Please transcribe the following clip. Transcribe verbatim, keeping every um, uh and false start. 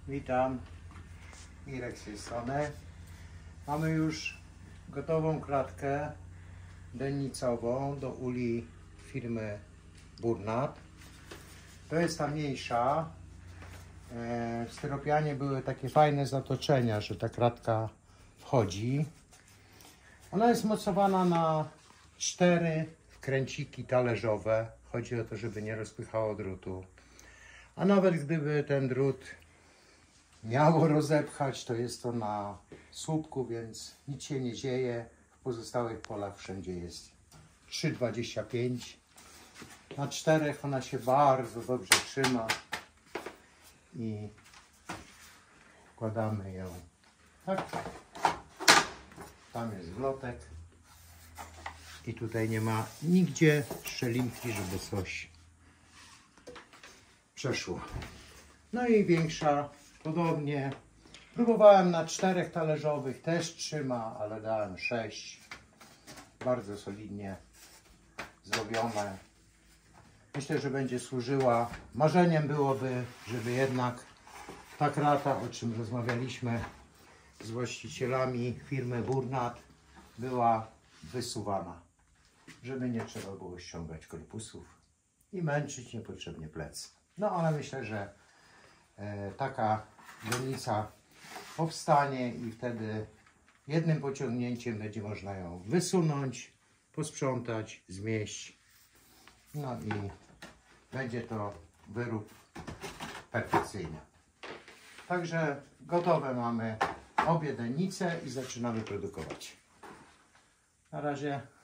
Witam, Mirek z tej strony. Mamy już gotową klatkę dennicową do uli firmy Burnat. To jest ta mniejsza. W styropianie były takie fajne zatoczenia, że ta klatka wchodzi. Ona jest mocowana na cztery wkręciki talerzowe. Chodzi o to, żeby nie rozpychało drutu. A nawet gdyby ten drut miało rozepchać, to jest to na słupku, więc nic się nie dzieje. W pozostałych polach wszędzie jest trzy dwadzieścia pięć. Na czterech ona się bardzo dobrze trzyma i wkładamy ją tak. Tam jest wlotek i tutaj nie ma nigdzie szczelinki, żeby coś przeszło. No i większa podobnie. Próbowałem na czterech talerzowych, też trzyma, ale dałem sześć. Bardzo solidnie zrobione. Myślę, że będzie służyła. Marzeniem byłoby, żeby jednak ta krata, o czym rozmawialiśmy z właścicielami firmy Burnat, była wysuwana. Żeby nie trzeba było ściągać korpusów i męczyć niepotrzebnie plec. No ale myślę, że e, taka dennica powstanie i wtedy jednym pociągnięciem będzie można ją wysunąć, posprzątać, zmieść. No i będzie to wyrób perfekcyjny. Także gotowe mamy obie dennice i zaczynamy produkować. Na razie.